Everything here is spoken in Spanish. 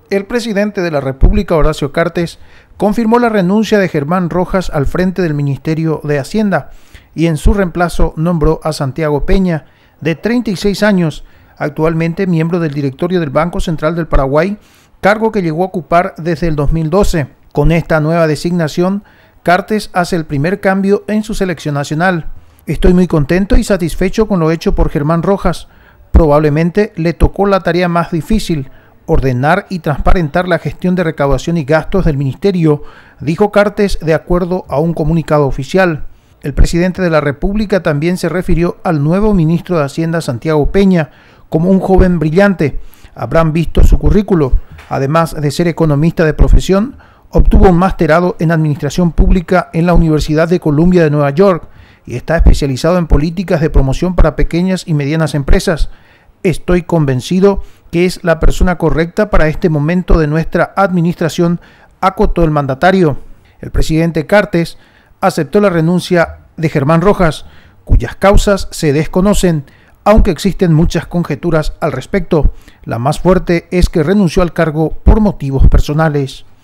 El presidente de la República, Horacio Cartes, confirmó la renuncia de Germán Rojas al frente del Ministerio de Hacienda y en su reemplazo nombró a Santiago Peña, de 36 años, actualmente miembro del directorio del Banco Central del Paraguay, cargo que llegó a ocupar desde el 2012. Con esta nueva designación, Cartes hace el primer cambio en su selección nacional. Estoy muy contento y satisfecho con lo hecho por Germán Rojas. Probablemente le tocó la tarea más difícil, ordenar y transparentar la gestión de recaudación y gastos del ministerio, dijo Cartes de acuerdo a un comunicado oficial. El presidente de la República también se refirió al nuevo ministro de Hacienda, Santiago Peña, como un joven brillante. Habrán visto su currículo. Además de ser economista de profesión, obtuvo un masterado en Administración Pública en la Universidad de Columbia de Nueva York y está especializado en políticas de promoción para pequeñas y medianas empresas. Estoy convencido que es la persona correcta para este momento de nuestra administración, acotó el mandatario. El presidente Cartes aceptó la renuncia de Germán Rojas, cuyas causas se desconocen, aunque existen muchas conjeturas al respecto. La más fuerte es que renunció al cargo por motivos personales.